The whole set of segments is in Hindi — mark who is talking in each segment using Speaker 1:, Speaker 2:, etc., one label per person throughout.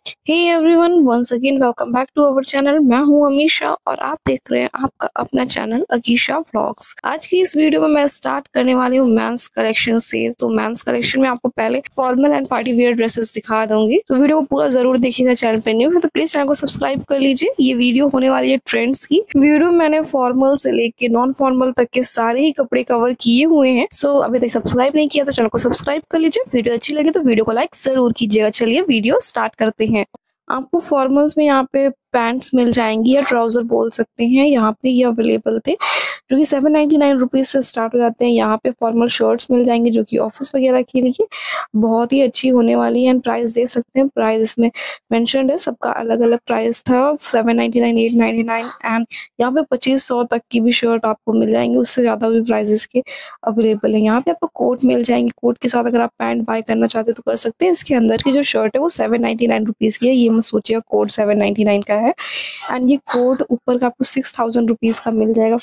Speaker 1: Hey everyone, once again welcome back to our channel. मैं हूं अमीशा और आप देख रहे हैं आपका अपना चैनल अकीशा व्लॉग्स। आज की इस वीडियो में मैं स्टार्ट करने वाली हूं मेंस कलेक्शन से। तो मेंस कलेक्शन में आपको पहले formal and party wear dresses दिखा दूंगी, तो वीडियो को पूरा जरूर देखिएगा। चैनल पे न्यू है तो प्लीज चैनल को सब्सक्राइब कर लीजिए। ये वीडियो होने वाली है ट्रेंड्स की वीडियो। मैंने फॉर्मल से लेके नॉन फॉर्मल तक के सारे ही कपड़े कवर किए हुए हैं। सो अभी तक सब्सक्राइब नहीं किया तो चैनल को सब्सक्राइब कर लीजिए। वीडियो अच्छी लगी तो वीडियो को लाइक जरूर कीजिएगा। चलिए वीडियो स्टार्ट करते हैं। आपको फॉर्मल्स में यहाँ पे पैंट्स मिल जाएंगी या ट्राउजर बोल सकते हैं, यहाँ पे ये अवेलेबल थे जो कि 799 रुपीज से स्टार्ट हो जाते हैं। यहाँ पे फॉर्मल शर्ट्स मिल जाएंगे जो कि ऑफिस वगैरह के लिए बहुत ही अच्छी होने वाली है। एंड प्राइस देख सकते हैं, प्राइस इसमें मेंशन्ड है, सबका अलग अलग प्राइस था। 799, 899 एंड यहाँ पे 2500 तक की भी शर्ट आपको मिल जाएंगी, उससे ज्यादा भी प्राइजेस के अवेलेबल है। यहाँ पे आपको कोट मिल जाएंगे, कोट के साथ अगर आप पैंट बाय करना चाहते हैं तो कर सकते हैं। इसके अंदर की जो शर्ट है वो 799 रुपीज की है, ये मत सोचिएगा कोट 799 का है। एंड ये कोट ऊपर का आपको 6000 रुपीज का मिल जाएगा,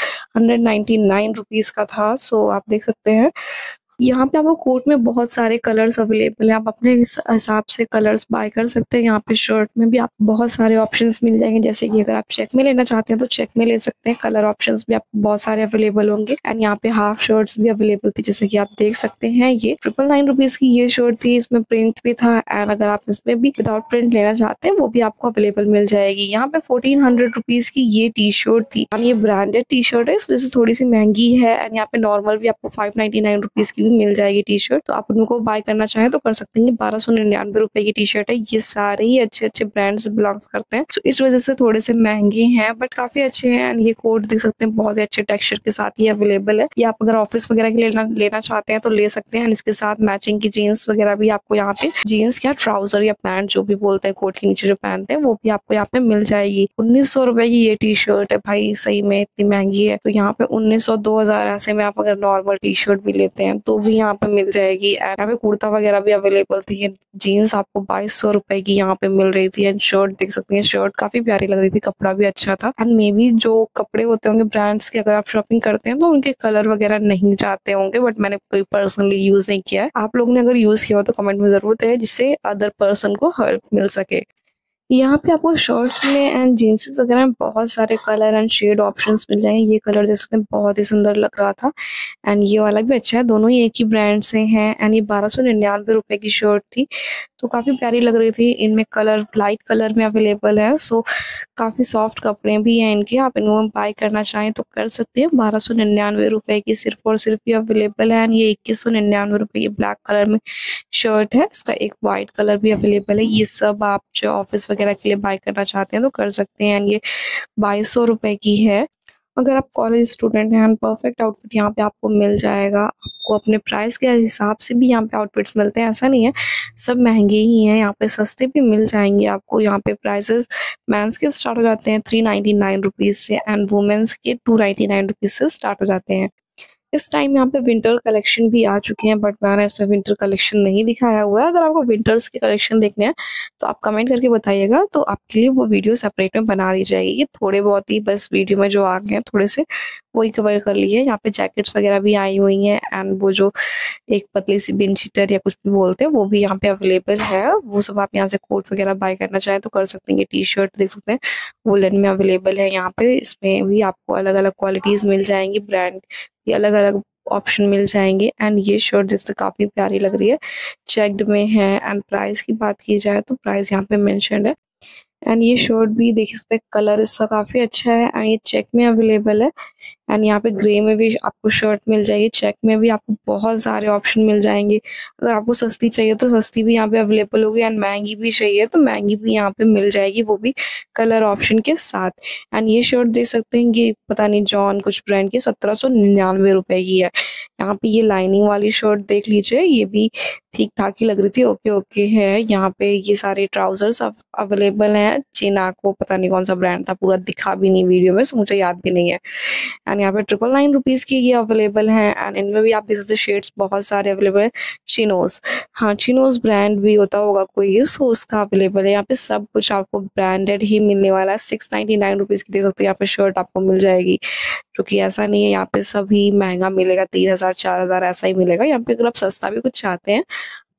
Speaker 1: 599 रुपीज का था। सो आप देख सकते हैं यहाँ पे आपको कोट में बहुत सारे कलर्स अवेलेबल हैं, आप अपने हिसाब से कलर्स बाय कर सकते हैं। यहाँ पे शर्ट में भी आपको बहुत सारे ऑप्शंस मिल जाएंगे, जैसे कि अगर आप चेक में लेना चाहते हैं तो चेक में ले सकते हैं। कलर ऑप्शंस भी आपको बहुत सारे अवेलेबल होंगे। एंड यहाँ पे हाफ शर्ट्स भी अवेलेबल थी, जैसे कि आप देख सकते हैं। ये 999 रुपीज की ये शर्ट थी, इसमें प्रिंट भी था। एंड अगर आप इसमें भी विदाउट प्रिंट लेना चाहते हैं वो भी आपको अवेलेबल मिल जाएगी। यहाँ पे 1400 रुपीज की ये टी शर्ट थी। ये ब्रांडेड टी शर्ट है, इस वजह से थोड़ी सी महंगी है। एंड यहाँ पे नॉर्मल भी आपको 599 रुपीज की मिल जाएगी टी शर्ट, तो आप उनको बाय करना चाहें तो कर सकते हैं। 1299 रुपए की टी शर्ट है। ये सारे ही अच्छे अच्छे ब्रांड्स बिलोंग करते हैं, तो इस वजह से थोड़े से महंगे हैं बट काफी अच्छे हैं। एंड ये कोट देख सकते हैं, बहुत ही अच्छे टेक्सचर के साथ ये अवेलेबल है। ये आप अगर ऑफिस वगैरह के लिए लेना चाहते हैं तो ले सकते हैं। इसके साथ मैचिंग की जीन्स वगैरह भी आपको यहाँ पे, जीन्स या ट्राउजर या पैंट जो भी बोलते हैं, कोट के नीचे जो पहनते हैं, वो भी आपको यहाँ पे मिल जाएगी। 1900 रुपए की ये टी शर्ट है भाई, सही में इतनी महंगी है। तो यहाँ पे 1900, 2000 ऐसे में आप अगर नॉर्मल टी शर्ट भी लेते हैं तो भी यहाँ पे मिल जाएगी। यहाँ पे कुर्ता वगैरह भी अवेलेबल थी। जीन्स आपको 2200 रुपए की यहाँ पे मिल रही थी। एंड शर्ट देख सकते हैं, शर्ट काफी प्यारी लग रही थी, कपड़ा भी अच्छा था। एंड मे बी जो कपड़े होते होंगे ब्रांड्स के, अगर आप शॉपिंग करते हैं तो उनके कलर वगैरह नहीं जाते होंगे, बट मैंने कोई पर्सनली यूज नहीं किया है। आप लोगों ने अगर यूज किया हो तो कमेंट में जरूर दें, जिससे अदर पर्सन को हेल्प मिल सके। यहाँ पे आपको शर्ट्स में एंड जीन्सेस वगैरह में बहुत सारे कलर एंड शेड ऑप्शंस मिल जाएंगे। ये कलर जैसे बहुत ही सुंदर लग रहा था। एंड ये वाला भी अच्छा है, दोनों ही एक ही ब्रांड से हैं। एंड ये 1299 रुपए की शर्ट थी, तो काफी प्यारी लग रही थी। इनमें कलर लाइट कलर में अवेलेबल है, सो काफी सॉफ्ट कपड़े भी हैं इनके। आप इनको बाय करना चाहें तो कर सकते हैं। 1299 रुपए की सिर्फ और सिर्फ ये अवेलेबल है। एंड ये 2199 रुपए की ब्लैक कलर में शर्ट है। इसका एक व्हाइट कलर भी अवेलेबल है। ये सब आप जो ऑफिस वगैरह के लिए बाय करना चाहते हैं तो कर सकते हैं। ये 2200 रुपए की है। अगर आप कॉलेज स्टूडेंट हैं, परफेक्ट आउटफिट यहाँ पे आपको मिल जाएगा। आपको अपने प्राइस के हिसाब से भी यहाँ पे आउटफिट्स मिलते हैं, ऐसा नहीं है सब महंगे ही हैं। यहाँ पे सस्ते भी मिल जाएंगे आपको। यहाँ पे प्राइसेस मेंस के स्टार्ट हो जाते हैं 399 रुपीज से एंड वुमेन्स के 299 रुपीज से स्टार्ट हो जाते हैं। इस टाइम यहाँ पे विंटर कलेक्शन भी आ चुके हैं, बट मैंने इसमें विंटर कलेक्शन नहीं दिखाया हुआ है। अगर आपको विंटर्स के कलेक्शन देखने हैं तो आप कमेंट करके बताइएगा, तो आपके लिए वो वीडियो सेपरेट में बना दी जाएगी। ये थोड़े बहुत ही बस वीडियो में जो आ गए हैं थोड़े से वही कवर कर लिए। यहाँ पे जैकेट्स वगैरह भी आई हुई हैं। एंड वो जो एक पतली सी बिन शीटर या कुछ भी बोलते हैं वो भी यहाँ पे अवेलेबल है। वो सब आप यहाँ से कोट वगैरह बाय करना चाहें तो कर सकते हैं। ये टी शर्ट देख सकते हैं, वुलन में अवेलेबल है यहाँ पे। इसमें भी आपको अलग अलग क्वालिटीज मिल जाएंगी, ब्रांड भी अलग अलग ऑप्शन मिल जाएंगे। एंड ये शर्ट जिससे काफी प्यारी लग रही है, चेक्ड में है। एंड प्राइस की बात की जाए तो प्राइस यहाँ पे मेंशन्ड है। एंड ये शर्ट भी देख सकते हैं, कलर इसका काफी अच्छा है। एंड ये चेक में अवेलेबल है। एंड यहाँ पे ग्रे में भी आपको शर्ट मिल जाएगी, चेक में भी आपको बहुत सारे ऑप्शन मिल जाएंगे। अगर आपको सस्ती चाहिए तो सस्ती भी यहाँ पे अवेलेबल होगी, एंड महंगी भी चाहिए तो महंगी भी यहाँ पे मिल जाएगी, वो भी कलर ऑप्शन के साथ। एंड ये शर्ट देख सकते हैं कि पता नहीं जॉन कुछ ब्रांड की 1799 रुपए की है। यहाँ पे ये लाइनिंग वाली शर्ट देख लीजिए, ये भी ठीक ठाक ही लग रही थी, ओके ओके है। यहाँ पे ये सारे ट्राउजर्स अवेलेबल हैं। चिनाको पता नहीं कौन सा ब्रांड था, पूरा दिखा भी नहीं वीडियो में, सो मुझे याद भी नहीं है। एंड यहाँ पे 999 रुपीज की ये अवेलेबल हैं। एंड इनमें भी आप देख सकते शेड्स बहुत सारे अवेलेबल है। चिनोस, हाँ चिनोस ब्रांड भी होता होगा कोई, सो उसका अवेलेबल है। यहाँ पे सब कुछ आपको ब्रांडेड ही मिलने वाला है। 699 रुपीज की देख सकते हैं यहाँ पे शर्ट आपको मिल जाएगी, जो कि ऐसा नहीं है यहाँ पे सभी महंगा मिलेगा, 3000 4000 ऐसा ही मिलेगा। यहाँ पे अगर आप सस्ता भी कुछ चाहते हैं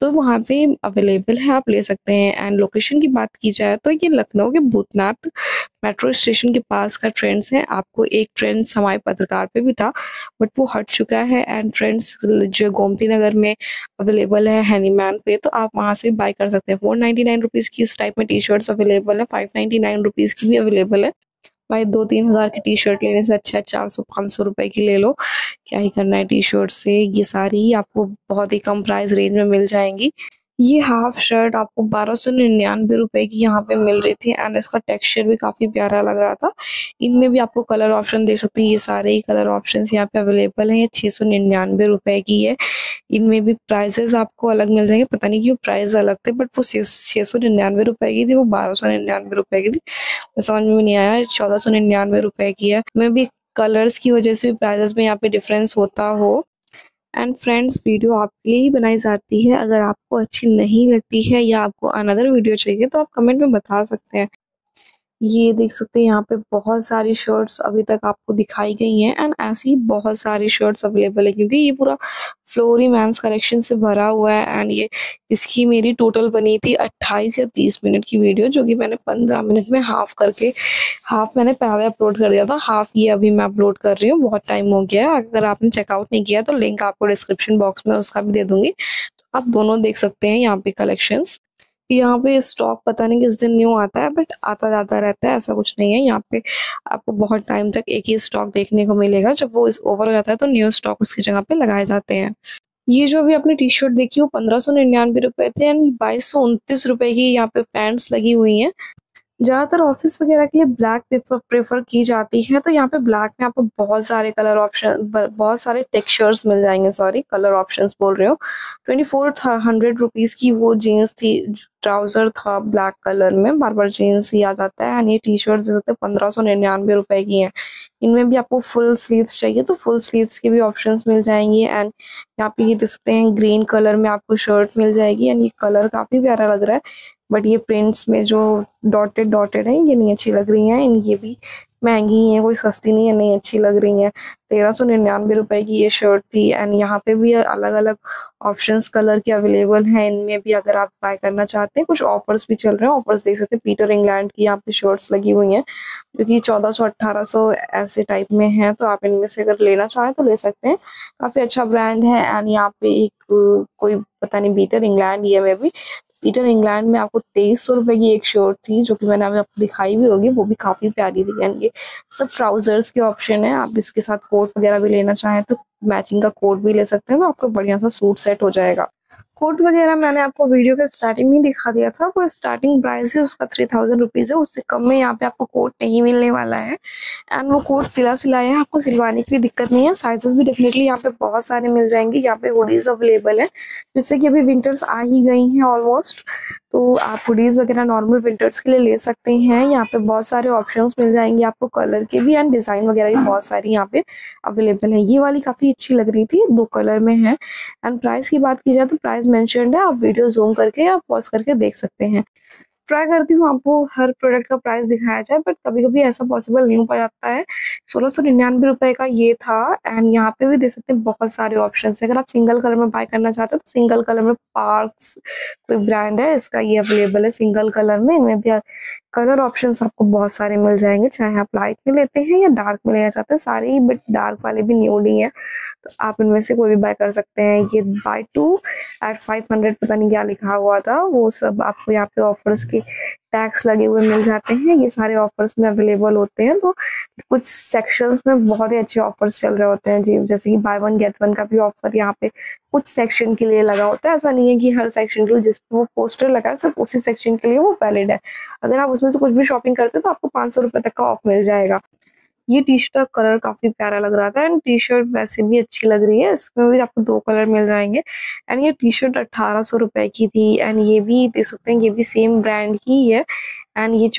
Speaker 1: तो वहाँ पे अवेलेबल है, आप ले सकते हैं। एंड लोकेशन की बात की जाए तो ये लखनऊ के भूतनाथ मेट्रो स्टेशन के पास का ट्रेंड्स है। आपको एक ट्रेंड्स हमारे पत्रकार पे भी था बट वो हट चुका है। एंड ट्रेंड्स जो गोमती नगर में अवेलेबल है हैनीमैन पे, तो आप वहाँ से भी बाय कर सकते हैं। 499 रुपीज़ की इस टाइप में टी शर्ट्स अवेलेबल है, 599 रुपीज़ की भी अवेलेबल है। भाई 2-3 हज़ार की टी शर्ट लेने से अच्छा है 400-500 रुपए की ले लो, क्या ही करना है टी शर्ट से। ये सारी ही आपको बहुत ही कम प्राइस रेंज में मिल जाएंगी। ये हाफ शर्ट आपको 1299 रुपए की यहाँ पे मिल रही थी एंड इसका टेक्सचर भी काफी प्यारा लग रहा था। इनमें भी आपको कलर ऑप्शन देख सकते हैं, ये सारे ही कलर ऑप्शंस यहाँ पे अवेलेबल हैं। ये 699 रुपए की है। इनमें भी प्राइसेस आपको अलग मिल जाएंगे, पता नहीं क्यों प्राइस अलग थे बट वो 699 रुपए की थी, वो 1299 रुपए की थी। समझ में नहीं आया 1499 रुपए की है। मैं भी कलर्स की वजह से भी प्राइसेस में यहाँ पे डिफरेंस होता हो। एंड फ्रेंड्स, वीडियो आपके लिए ही बनाई जाती है, अगर आपको अच्छी नहीं लगती है या आपको अनदर वीडियो चाहिए तो आप कमेंट में बता सकते हैं। ये देख सकते हैं यहाँ पे बहुत सारी शर्ट्स अभी तक आपको दिखाई गई हैं एंड ऐसी ही बहुत सारी शर्ट्स अवेलेबल है क्योंकि ये पूरा फ्लोर ही मेंस कलेक्शन से भरा हुआ है। एंड ये इसकी मेरी टोटल बनी थी 28 या 30 मिनट की वीडियो, जो कि मैंने 15 मिनट में हाफ मैंने पहले अपलोड कर दिया था, हाफ ये अभी मैं अपलोड कर रही हूँ। बहुत टाइम हो गया है, अगर आपने चेकआउट नहीं किया तो लिंक आपको डिस्क्रिप्शन बॉक्स में उसका भी दे दूंगी, तो आप दोनों देख सकते हैं यहाँ पे कलेक्शंस। यहाँ पे स्टॉक पता नहीं किस दिन न्यू आता है बट आता जाता रहता है, ऐसा कुछ नहीं है। यहाँ पे आपको बहुत टाइम तक एक ही स्टॉक देखने को मिलेगा, जब वो ओवर हो जाता है तो न्यू स्टॉक उसकी जगह पे लगाए जाते हैं। ये जो अभी आपने टी शर्ट देखी वो 1599 रुपए थे एंड 2229 रुपए की यहाँ पे पैंट्स लगी हुई हैं। ज़्यादातर ऑफिस वगैरह के लिए ब्लैक प्रेफर की जाती है, तो यहाँ पे ब्लैक में आपको बहुत सारे कलर ऑप्शन, बहुत सारे टेक्सचर्स मिल जाएंगे। सॉरी, कलर ऑप्शंस बोल रहे हो। 2400 रुपीज़ की वो जीन्स थी, ट्राउजर था ब्लैक कलर में, बार बार जीन्स ही आ जाता है। एंड ये टी शर्ट 1599 रुपए की हैं। इनमें भी आपको फुल स्लीव्स चाहिए तो फुल स्लीव्स के भी ऑप्शंस मिल जाएंगे। एंड यहाँ पे ये देख सकते हैं ग्रीन कलर में आपको शर्ट मिल जाएगी एंड ये कलर काफी प्यारा लग रहा है बट ये प्रिंट्स में जो डॉटेड है ये नहीं अच्छी लग रही हैं। ये भी महंगी है, कोई सस्ती नहीं है, नहीं अच्छी लग रही है। 1399 रुपए की ये शर्ट थी एंड यहाँ पे भी अलग अलग ऑप्शंस कलर के अवेलेबल हैं। इनमें भी अगर आप बाय करना चाहते हैं, कुछ ऑफर्स भी चल रहे हैं। ऑफर्स देख सकते हैं, पीटर इंग्लैंड की यहाँ पे शर्ट्स लगी हुई हैं जो कि 1400-1800 ऐसे टाइप में है, तो आप इनमें से अगर लेना चाहें तो ले सकते हैं। काफी अच्छा ब्रांड है। एंड यहाँ पे एक कोई पता नहीं पीटर इंग्लैंड ये में भी पीटर इंग्लैंड में आपको 2300 रुपए की एक शर्ट थी जो कि मैंने अभी आपको दिखाई भी होगी, वो भी काफी प्यारी थी। एंड ये सब ट्राउजर्स के ऑप्शन है, आप इसके साथ कोट वगैरह भी लेना चाहें तो मैचिंग का कोट भी ले सकते हैं, तो आपको बढ़िया सा सूट सेट हो जाएगा। कोट वगैरह मैंने आपको वीडियो के स्टार्टिंग में ही दिखा दिया था, वो स्टार्टिंग प्राइस है उसका 3000 रुपीज़ है, उससे कम में यहाँ पे आपको कोट नहीं मिलने वाला है। एंड वो कोट सिलाया है, आपको सिलवाने की भी दिक्कत नहीं है। साइजेस भी डेफिनेटली यहाँ पे बहुत सारे मिल जाएंगे। यहाँ पे हुडीज अवेलेबल है, जैसे कि अभी विंटर्स आ ही गई हैं ऑलमोस्ट, तो आप हुडीज वगैरह नॉर्मल विंटर्स के लिए ले सकते हैं। यहाँ पे बहुत सारे ऑप्शंस मिल जाएंगे आपको कलर के भी एंड डिजाइन वगैरह भी बहुत सारी यहाँ पे अवेलेबल है। ये वाली काफी अच्छी लग रही थी, 2 कलर में है। एंड प्राइस की बात की जाए तो प्राइस मेंशन्ड है, आप वीडियो जूम करके या पॉज करके देख सकते हैं। ट्राई करती हूँ आपको हर प्रोडक्ट का प्राइस दिखाया जाए बट कभी कभी ऐसा पॉसिबल नहीं हो पा जाता है। 1699 रुपए का ये था। एंड यहाँ पे भी देख सकते हैं बहुत सारे ऑप्शन है। अगर आप सिंगल कलर में बाय करना चाहते हो तो सिंगल कलर में पार्क्स कोई ब्रांड है, इसका ये अवेलेबल है सिंगल कलर में। इनमें भी कलर ऑप्शंस आपको बहुत सारे मिल जाएंगे, चाहे आप लाइट में लेते हैं या डार्क में लेना चाहते हैं, सारे ही बट डार्क वाले भी न्यूड ही है, तो आप इनमें से कोई भी बाय कर सकते हैं। ये बाय 2 at 500 पता नहीं क्या लिखा हुआ था, वो सब आपको यहाँ पे ऑफर्स के टैक्स लगे हुए मिल जाते हैं। ये सारे ऑफर्स में अवेलेबल होते हैं, तो कुछ सेक्शंस में बहुत ही अच्छे ऑफर्स चल रहे होते हैं जी, जैसे कि बाय 1 गेट 1 का भी ऑफर यहाँ पे कुछ सेक्शन के लिए लगा होता है। ऐसा नहीं है कि हर सेक्शन के लिए जिस पे वो पोस्टर लगा है सिर्फ उसी सेक्शन के लिए वो वैलिड है। अगर आप उसमें से कुछ भी शॉपिंग करते हैं तो आपको 500 रुपए तक का ऑफ मिल जाएगा। ये टी शर्ट का कलर काफी प्यारा लग रहा था एंड टी शर्ट वैसे भी अच्छी लग रही है, इसमें भी आपको 2 कलर मिल जाएंगे। एंड ये टी शर्ट 1800 रुपए की थी एंड ये भी देख सकते हैं, ये भी सेम ब्रांड की है एंड ये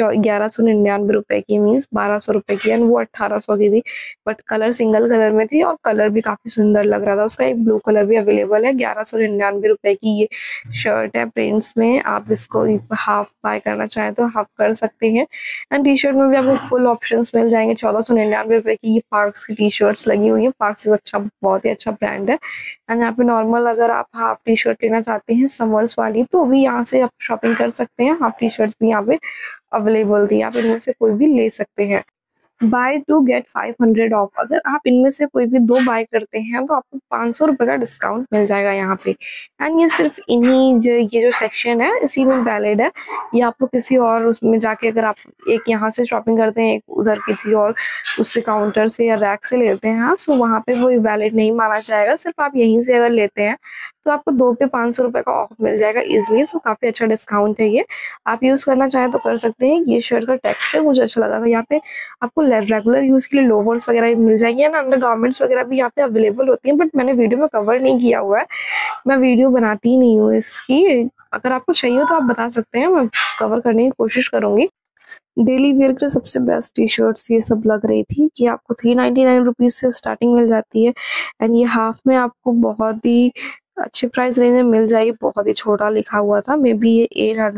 Speaker 1: 1199 रुपए की, मीन्स 1200 रुपए की, एंड वो 1800 की थी। बट कलर सिंगल कलर में थी और कलर भी काफी सुंदर लग रहा था उसका। एक ब्लू कलर भी अवेलेबल है। 1199 रुपए की ये शर्ट है प्रिंट्स में। आप इसको हाफ बाय करना चाहें तो हाफ कर सकते हैं। एंड टी शर्ट में भी आपको फुल ऑप्शंस मिल जाएंगे। 1499 रुपए की ये पार्क्स की टी शर्ट्स लगी हुई है। पार्क्स अच्छा, बहुत ही अच्छा ब्रांड है। एंड यहाँ पे नॉर्मल अगर आप हाफ टी शर्ट लेना चाहते हैं समर्स वाली, तो भी यहाँ से आप शॉपिंग कर सकते हैं। हाफ टी शर्ट भी यहाँ पे अवेलेबल थी, आप इनमें से कोई भी ले सकते हैं। Buy two get 500 off. अगर आप इनमें से कोई भी 2 बाय करते हैं तो आपको 500 रुपए का डिस्काउंट मिल जाएगा यहाँ पे। एंड ये सिर्फ इन्हीं ये जो सेक्शन है इसी में वैलिड है। ये आपको किसी और उसमें जाके, अगर आप एक यहाँ से शॉपिंग करते हैं, एक उधर किसी और उससे काउंटर से या रैक से लेते हैं, सो वहाँ पे वो वैलिड नहीं माना जाएगा। सिर्फ आप यहीं से अगर लेते हैं तो आपको 2 पे 500 रुपए का ऑफ मिल जाएगा इजिली। सो काफी अच्छा डिस्काउंट है ये, आप यूज करना चाहें तो कर सकते हैं। ये शर्ट का टेक्सचर मुझे अच्छा लगा था। यहाँ पे आपको रेगुलर यूज के लिए लोवर्स वगैरह भी मिल जाएंगे ना, अंडर गारमेंट्स वगैरह भी यहाँ पे अवेलेबल होती हैं, बट मैंने वीडियो में कवर नहीं किया हुआ है। मैं वीडियो बनाती ही नहीं हूँ इसकी। अगर आपको चाहिए हो तो आप बता सकते हैं, मैं कवर करने की कोशिश करूंगी। डेली वेयर के सबसे बेस्ट टी शर्ट्स ये सब लग रही थी कि आपको 399 रुपीज से स्टार्टिंग मिल जाती है। एंड ये हाफ में आपको बहुत ही अच्छे प्राइस रेंज में मिल जाएगी। बहुत ही छोटा लिखा हुआ था, मे बी ये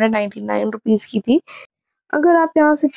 Speaker 1: 899 रुपीज की थी। अगर आप यहाँ से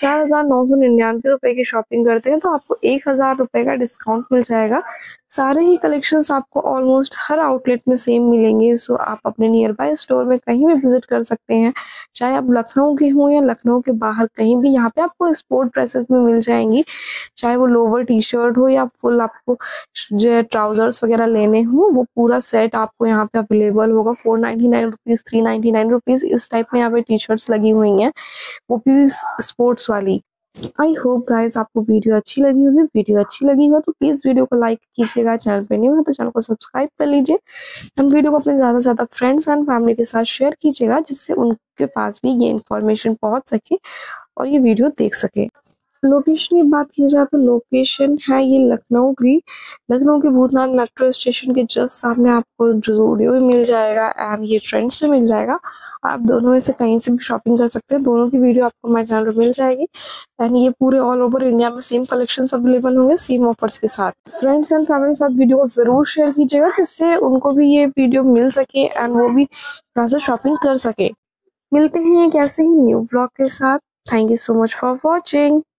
Speaker 1: 4999 रुपए की शॉपिंग करते हैं तो आपको 1000 रुपए का डिस्काउंट मिल जाएगा। सारे ही कलेक्शंस आपको ऑलमोस्ट हर आउटलेट में सेम मिलेंगे। सो आप अपने नियर बाय स्टोर में कहीं भी विजिट कर सकते हैं, चाहे आप लखनऊ के हों या लखनऊ के बाहर कहीं भी। यहाँ पे आपको स्पोर्ट ड्रेसेस में मिल जाएंगी, चाहे वो लोअर टी शर्ट हो या फुल आपको जो ट्राउजर्स वगैरह लेने हो, वो पूरा सेट आपको यहाँ पे अवेलेबल होगा। 499 रुपीज, 399 रुपीज इस टाइप में यहाँ पे टी शर्ट्स लगी हुई हैं, वो भी स्पोर्ट्स वाली। आई होप गाइस आपको वीडियो अच्छी लगी होगी। वीडियो अच्छी लगी हो तो प्लीज वीडियो को लाइक कीजिएगा। चैनल पे नहीं हो तो चैनल को सब्सक्राइब कर लीजिए। एंड वीडियो को अपने ज्यादा से ज्यादा फ्रेंड्स एंड फैमिली के साथ शेयर कीजिएगा, जिससे उनके पास भी ये इन्फॉर्मेशन पहुंच सके और ये वीडियो देख सके। लोकेशन की बात की जाए तो लोकेशन है ये लखनऊ की। लखनऊ के भूतनाथ मेट्रो स्टेशन के जस्ट सामने आपको ज़ूडियो भी मिल जाएगा एंड ये ट्रेंड्स भी मिल जाएगा। आप दोनों में से कहीं से भी शॉपिंग कर सकते हैं। दोनों की वीडियो आपको मेरे चैनल पर मिल जाएगी। एंड ये पूरे ऑल ओवर इंडिया में सेम कलेक्शंस अवेलेबल होंगे सेम ऑफर्स के साथ। फ्रेंड्स एंड फैमिली के साथ वीडियो को जरूर शेयर कीजिएगा, जिससे उनको भी ये वीडियो मिल सके एंड वो भी यहाँ से शॉपिंग कर सके। मिलते हैं एक ऐसे ही न्यू व्लॉग के साथ। Thank you so much for watching.